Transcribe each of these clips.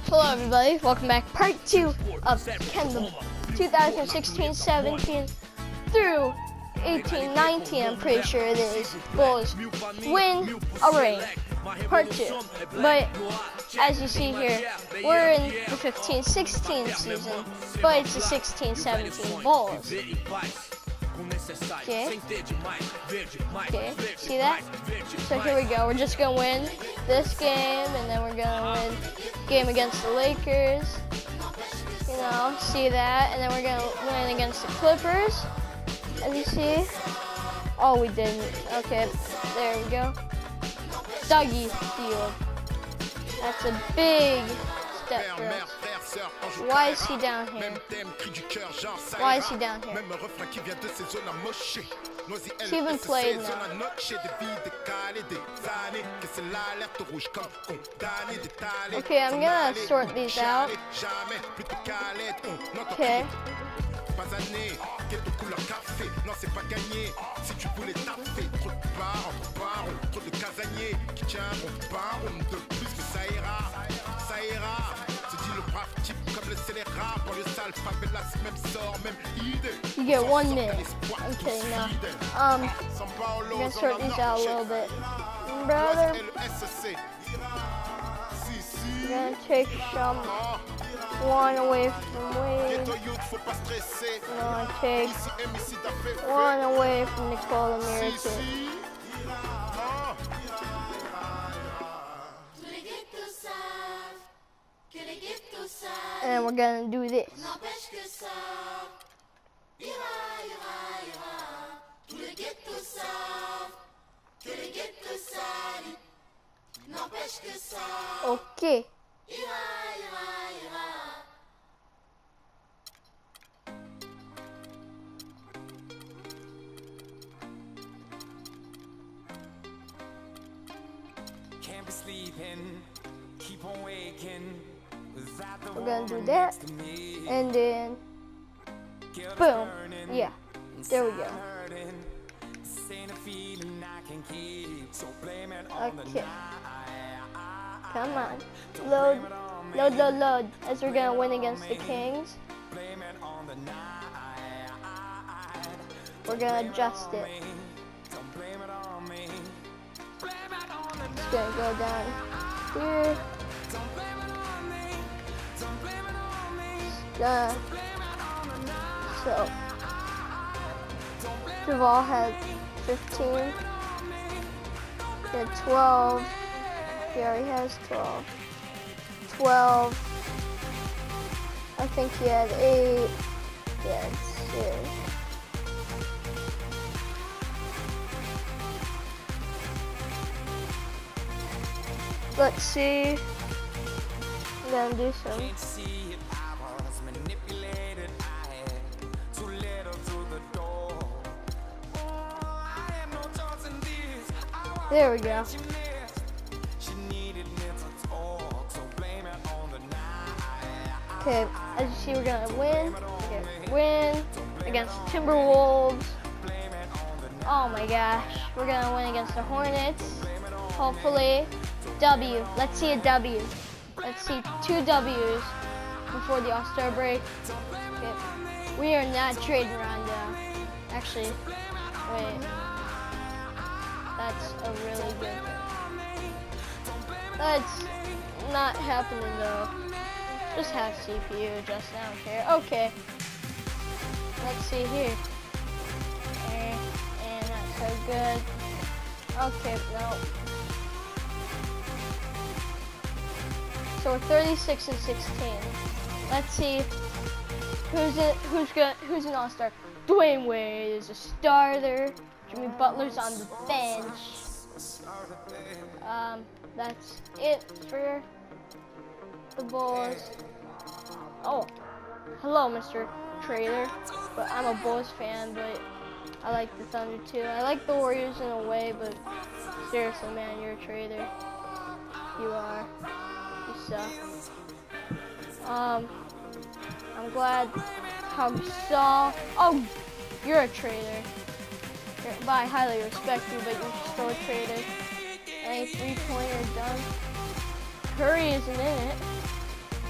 Hello everybody, welcome back. Part 2 of Kendall 2016-17 through 18-19, I'm pretty sure it is. Bulls win a ring. Part 2. But as you see here, we're in the 15-16 season, but it's the 16-17 Bulls. Okay, see that? So here we go, we're just gonna win this game, and then we're gonna win game against the Lakers, you know, see that, and then we're gonna win against the Clippers, as you see. Oh, we didn't. Okay, there we go. Dougie Field. That's a big step for us. Why is he down here? Why is he down here? He even played now. Okay, I'm gonna sort these out. Okay. You get 1 minute. I'm kidding now. I'm gonna sort these out a little bit. Brother, I'm gonna take one away from Wade. I'm gonna take one away from Nikola Mirotic. And we're gonna do this. Okay. Can't be sleeping, keep on waking. We're gonna do that, and then boom. Yeah, there we go. Okay. Come on. Load, load, load, load. As we're gonna win against the Kings. We're gonna adjust it. It's gonna go down here. So Javal had 15. He had 12. He already has 12. 12. I think he had 8. Yeah, it's here. Let's see. I'm gonna do some. There we go. Okay, as you see, we're gonna win. Win against Timberwolves. Oh my gosh, we're gonna win against the Hornets. Hopefully, W. Let's see a W. Let's see 2 W's before the All-Star break. Okay. We are not trading Rondo. Actually, wait. That's a really good thing. That's not happening though. Just have CPU, just I don't care. Okay. Let's see here. And not so good. Okay, no. So we're 36 and 16. Let's see who's an All-Star. Dwayne Wade is a starter. Jimmy Butler's on the bench. That's it for the Bulls. Oh, hello, Mr. Trader. But I'm a Bulls fan, but I like the Thunder too. I like the Warriors in a way, but seriously, man, you're a traitor. You are. You suck. I'm glad how you saw. Oh, you're a traitor. But I highly respect you, but you're still a traitor. Any 3-pointer done. Curry isn't in it.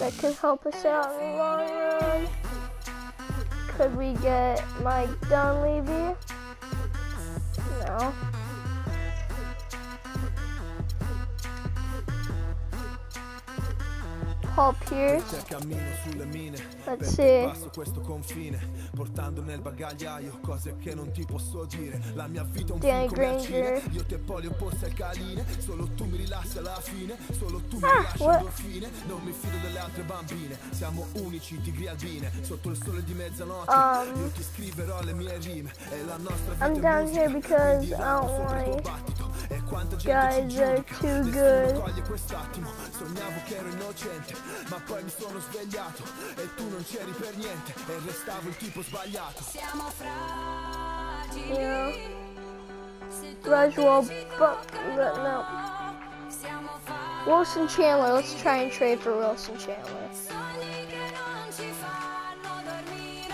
that could help us out in the long run. Could we get Mike Dunleavy? No. Paul Pierce. Let's see. Danny Granger. Ah, what? I'm down here because I don't like guys that are too good. Ma poi mi sono svegliato e tu non c'eri per niente e restavo il tipo sbagliato. Siamo fragili. Yeah. Roswell, but no. Siamo fragili. Wilson Chandler. Let's try and trade for Wilson Chandler. Sogni che non ci fanno dormire.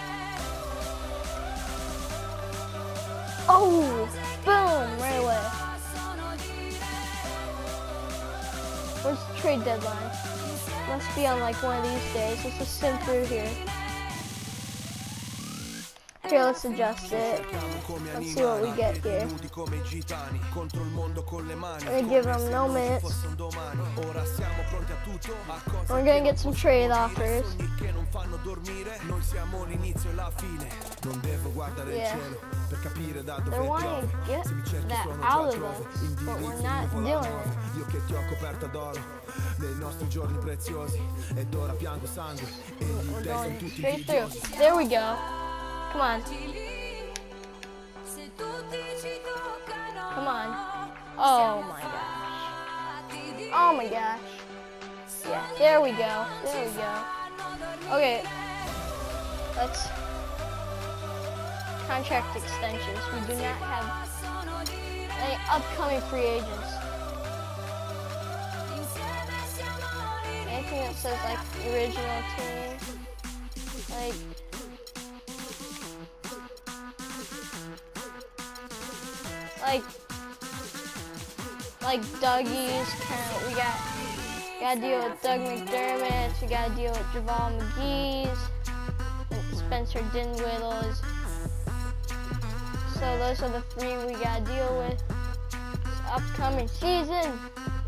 Oh, boom, right away. Possono dire. Where's the trade deadline? Must be on like one of these days. Let's just sim through here. Here, let's adjust it. Let's see what we get here. I'm gonna give them no minutes. We're gonna get some trade offers. Yeah. They're wanting to get that out of us, but we're not doing it. Io che ti ho coperta d'oro nei nostri giorni preziosi ed ora piango sangue e gli dei sono tutti Straight through. There we go. Come on. Come on. Oh my gosh. Oh my gosh. Yeah, there we go. There we go. Okay. Let's contract extensions. We do not have any upcoming free agents. Anything that says like original team. Like Dougie's we gotta deal with Doug McDermott, we gotta deal with Javal McGee's, and Spencer Dinwiddle's. So those are the three we gotta deal with this upcoming season.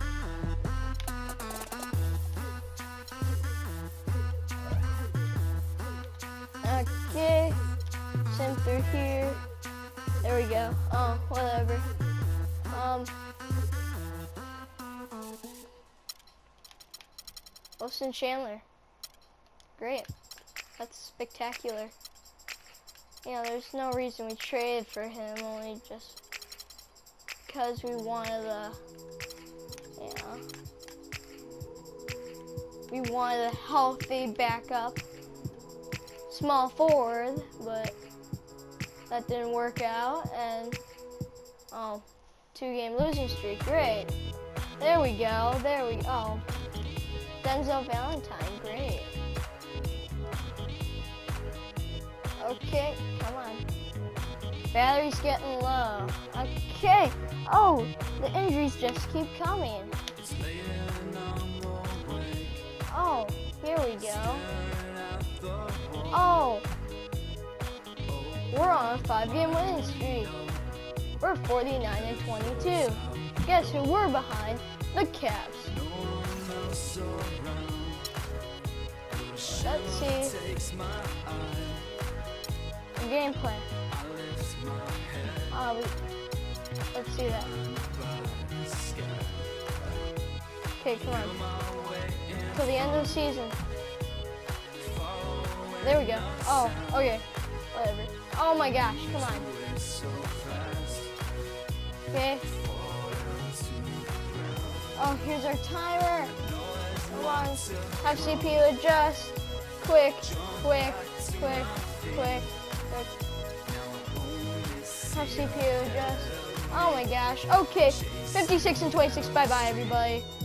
Okay, sim through here. There we go. Oh, whatever. Wilson Chandler. Great. That's spectacular. You know, there's no reason we traded for him, only just because we wanted we wanted a healthy backup small forward, but that didn't work out, and 2-game losing streak. Great. There we go. There we go. Denzel Valentine. Great. Okay, come on. Battery's getting low. Okay. Oh, the injuries just keep coming. Oh, here we go. Oh, we're on a 5-game winning streak. We're 49-22. Guess who we're behind? The Cavs. Let's see. Game plan. Let's see that. Okay, come on. Till the end of the season. There we go. Oh, okay. Whatever. Oh my gosh, come on. Okay. Oh, here's our timer. Come on. Have CPU adjust. Quick, quick, quick, quick, quick. Have CPU adjust. Oh my gosh. Okay. 56-26. Bye-bye, everybody.